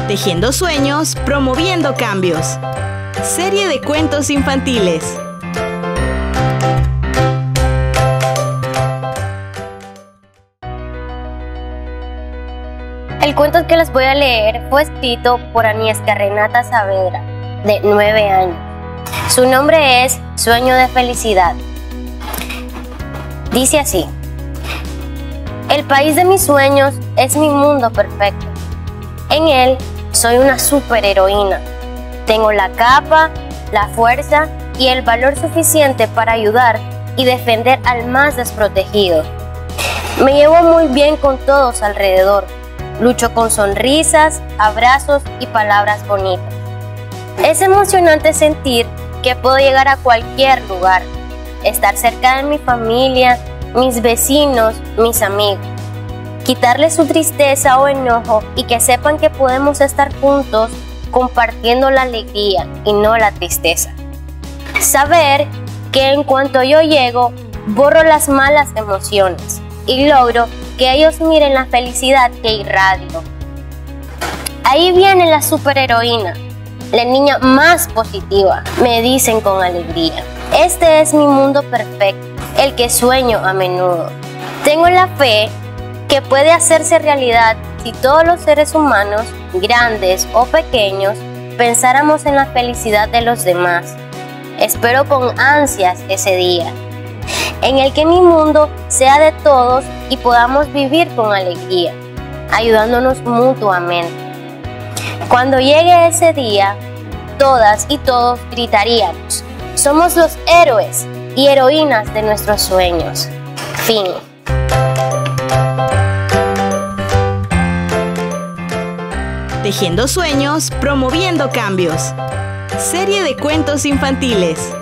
Tejiendo sueños, promoviendo cambios. Serie de cuentos infantiles. El cuento que les voy a leer fue escrito por Agnieszka Renata Saavedra, de 9 años. Su nombre es Sueño de Felicidad. Dice así: el país de mis sueños es mi mundo perfecto. En él soy una superheroína. Tengo la capa, la fuerza y el valor suficiente para ayudar y defender al más desprotegido. Me llevo muy bien con todos alrededor. Lucho con sonrisas, abrazos y palabras bonitas. Es emocionante sentir que puedo llegar a cualquier lugar, estar cerca de mi familia, mis vecinos, mis amigos. Quitarles su tristeza o enojo y que sepan que podemos estar juntos compartiendo la alegría y no la tristeza. Saber que en cuanto yo llego, borro las malas emociones y logro que ellos miren la felicidad que irradio. Ahí viene la superheroína, la niña más positiva, me dicen con alegría. Este es mi mundo perfecto, el que sueño a menudo. Tengo la fe que puede hacerse realidad si todos los seres humanos, grandes o pequeños, pensáramos en la felicidad de los demás. Espero con ansias ese día, en el que mi mundo sea de todos y podamos vivir con alegría, ayudándonos mutuamente. Cuando llegue ese día, todas y todos gritaríamos: somos los héroes y heroínas de nuestros sueños. Fin. Tejiendo sueños, promoviendo cambios. Serie de cuentos infantiles.